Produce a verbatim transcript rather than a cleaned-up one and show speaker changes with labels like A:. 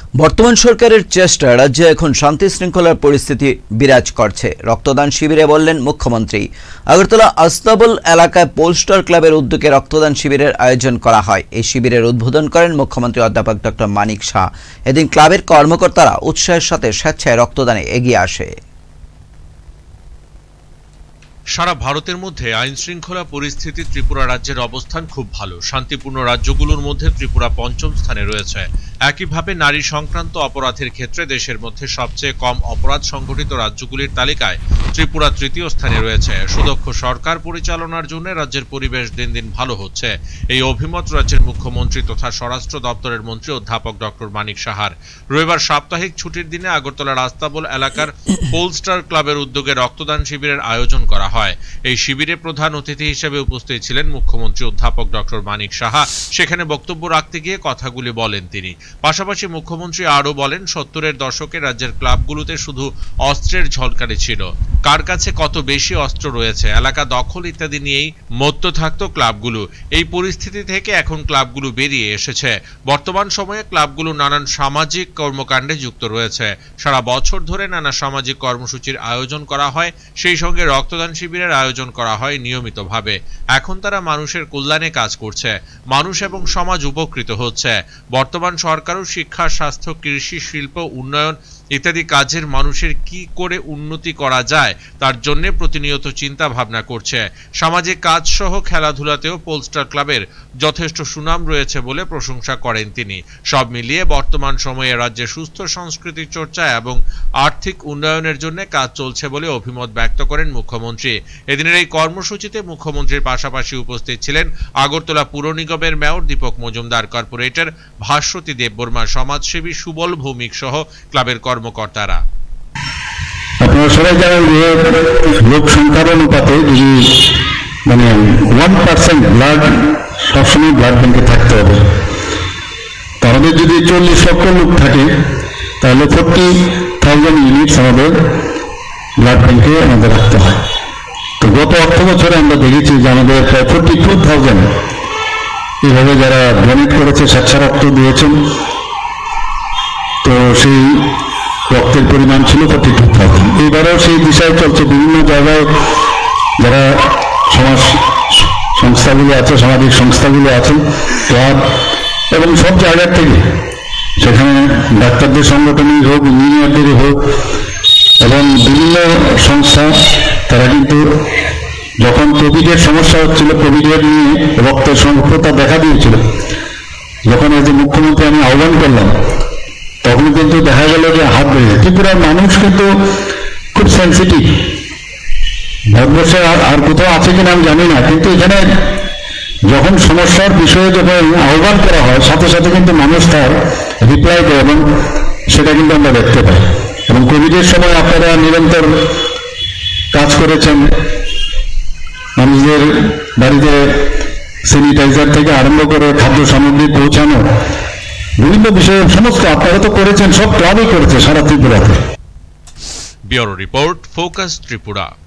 A: বর্তমান সরকারের চেষ্টা রাজ্যে এখন শান্তি শৃঙ্খলার পরিস্থিতি বিরাজ করছে, রক্তদান শিবিরে বললেন মুখ্যমন্ত্রী। আগরতলা আস্তাবল এলাকায় পোলস্টার ক্লাবের উদ্যোগে রক্তদান শিবিরের আয়োজন করা হয়। এই শিবিরের উদ্বোধন করেন মুখ্যমন্ত্রী অধ্যাপক ডক্টর মানিক শাহ। এদিন ক্লাবের কর্মকর্তারা উৎসাহের সাথে স্বেচ্ছায় রক্তদানে এগিয়ে আসে।
B: সারা ভারতের মধ্যে আইন শৃঙ্খলা পরিস্থিতি ত্রিপুরা রাজ্যের অবস্থান খুব ভালো। শান্তিপূর্ণ রাজ্যগুলোর মধ্যে ত্রিপুরা পঞ্চম স্থানে রয়েছে। একইভাবে নারী সংক্রান্ত অপরাধের ক্ষেত্রে দেশের মধ্যে সবচেয়ে কম অপরাধ সংঘটিত রাজ্যগুলির তালিকায় ত্রিপুরা তৃতীয় স্থানে রয়েছে। সুদক্ষ সরকার পরিচালনার জন্য রাজ্যের পরিবেশ দিন দিন ভালো হচ্ছে, এই অভিমত রাজ্যের মুখ্যমন্ত্রী তথা স্বরাষ্ট্র দপ্তরের মন্ত্রী অধ্যাপক ডক্টর মানিক সাহার। রবিবার সাপ্তাহিক ছুটির দিনে আগরতলার আস্তাবল এলাকার পোলস্টার ক্লাবের উদ্যোগে রক্তদান শিবিরের আয়োজন করা হয়। এই শিবিরে প্রধান অতিথি হিসেবে উপস্থিত ছিলেন মুখ্যমন্ত্রী অধ্যাপক ডক্টর মানিক সাহা। সেখানে বক্তব্য রাখতে গিয়ে কথাগুলি বলেন তিনি। পাশাপাশি মুখ্যমন্ত্রী আরও বলেন, সত্তরের দশকে রাজ্যের ক্লাবগুলোতে শুধু অস্ত্রের ঝলকারি ছিল, কার কাছে কত বেশি অস্ত্র রয়েছে, এলাকা দখল ইত্যাদি নিয়েই মত্ত থাকতো ক্লাবগুলো। এই পরিস্থিতি থেকে এখন ক্লাবগুলো বেরিয়ে এসেছে। বর্তমান সময়ে ক্লাবগুলো নানান সামাজিক কর্মকাণ্ডে যুক্ত রয়েছে। সারা বছর ধরে নানা সামাজিক কর্মসূচির আয়োজন করা হয়, সেই সঙ্গে রক্তদান শিবিরের আয়োজন করা হয় নিয়মিতভাবে। এখন তারা মানুষের কল্যাণে কাজ করছে, মানুষ এবং সমাজ উপকৃত হচ্ছে। বর্তমান সরকারও শিক্ষা, স্বাস্থ্য, কৃষি, শিল্প, উন্নয়ন ইত্যাদি কাজের মানুষের কি করে উন্নতি করা যায় তার জন্য প্রতিনিয়ত চিন্তা ভাবনা করছে। সামাজিক কাজ সহ খেলাধুলাতেও পোলস্টার ক্লাবের যথেষ্ট সুনাম রয়েছে বলে প্রশংসা করেন তিনি। সব মিলিয়ে বর্তমান সময়ে রাজ্যে সুস্থ সংস্কৃতি চর্চা এবং আর্থিক উন্নয়নের জন্য কাজ চলছে বলে অভিমত ব্যক্ত করেন মুখ্যমন্ত্রী। এদিনের এই কর্মসূচিতে মুখ্যমন্ত্রীর পাশাপাশি উপস্থিত ছিলেন আগরতলা পুর নিগমের মেয়র দীপক মজুমদার, কর্পোরেটর ভাস্বতী দেববর্মা, সমাজসেবী সুবল ভৌমিক সহ ক্লাবের কর্মকর্তারা।
C: আপনারা সবাই জানেন যে লোক সংখ্যার অনুপাতে যদি মানে ওয়ান পার্সেন্ট ব্লাড সবসময় ব্লাড ব্যাংকে থাকতে হবে। তাহলে যদি চল্লিশ লক্ষ লোক থাকে তাহলে ফোরটি থাউজেন্ড ইউনিটস আমাদের ব্লাড ব্যাংকে আমাদের রাখতে হয়। তো গত অর্থ বছরে আমরা দেখেছি যে আমাদের প্রায় ফোরটি টু থাউজেন্ড এইভাবে যারা ডোনেট করেছে, স্বেচ্ছা রক্ত দিয়েছেন, তো সেই রক্তের পরিমাণ ছিল ফোরটি টু থাউজেন্ড। এইবারেও সেই দিশায় চলছে। বিভিন্ন জায়গায় যারা সমাজ সংস্থাগুলো আছে, সামাজিক সংস্থাগুলো আছেন, ক্লাব এবং সব জায়গার থেকে, সেখানে ডাক্তারদের সংগঠনই হোক, ইঞ্জিনিয়ারদেরই হোক এবং বিভিন্ন সংস্থা, তারা কিন্তু যখন কোভিডের সমস্যা হচ্ছিল, কোভিডের নিয়ে রক্তের সংকটতা দেখা দিয়েছিল, যখন আজ মুখ্যমন্ত্রী আমি আহ্বান করলাম, তখন কিন্তু দেখা গেল যে হাত বেড়ে। ত্রিপুরার মানুষ কিন্তু খুব সেন্সিটিভ। ভারতবর্ষে আর কোথাও আছে কিনা আমি জানি না, কিন্তু এখানে যখন সমস্যার বিষয়ে যখন আহ্বান করা হয়, সাথে সাথে কিন্তু মানুষ তার রিপ্লাই দেয় এবং সেটা কিন্তু আমরা দেখতে পাই। এবং কোভিডের সময় আপনারা নিরন্তর কাজ করেছেন, মানুষদের বাড়িতে স্যানিটাইজার থেকে আরম্ভ করে খাদ্য সামগ্রী পৌঁছানো, বিভিন্ন বিষয়ে সমস্ত আপনারা তো করেছেন, সব ক্লাবই করেছে সারা ত্রিপুরাতে।
B: Bureau report, focus Tripura.